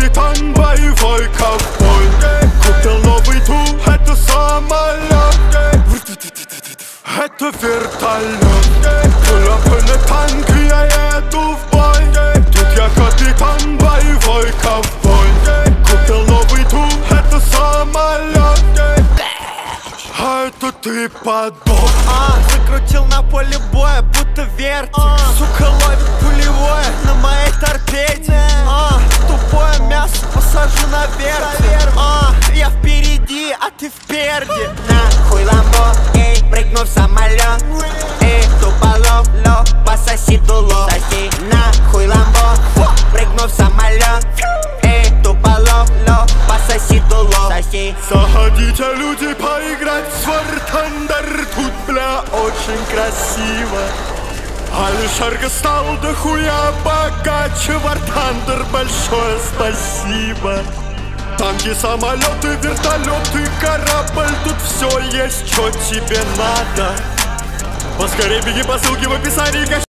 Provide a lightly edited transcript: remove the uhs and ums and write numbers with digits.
капитан, боевой ковбой. Купил новый тур, это самолет, это вертолет. Пуль танк, я еду в бой. Тут я капитан, боевой ковбой. Купил новый тур, это самолет, а это ты подох. Закрутил на поле боя, будто вертик. Сука ловит пулевое на моей торпеде. Тупое мясо посажу на вертик. Я впереди, а ты впереди. Нахуй ламбо, эй, прыгну в самолет. Эй, туполов, ло, пососи дуло. Соси, нахуй ламбо, прыгну в самолет. Эй, туполов, ло, пососи дуло. Соси. Заходите, люди, поиграть в War Thunder. Тут, бля, очень красиво. Алишерка стал дохуя богаче. War Thunder, большое спасибо. Танки, самолеты, вертолеты, корабль. Тут все есть, что тебе надо. Поскорей беги по ссылке в описании.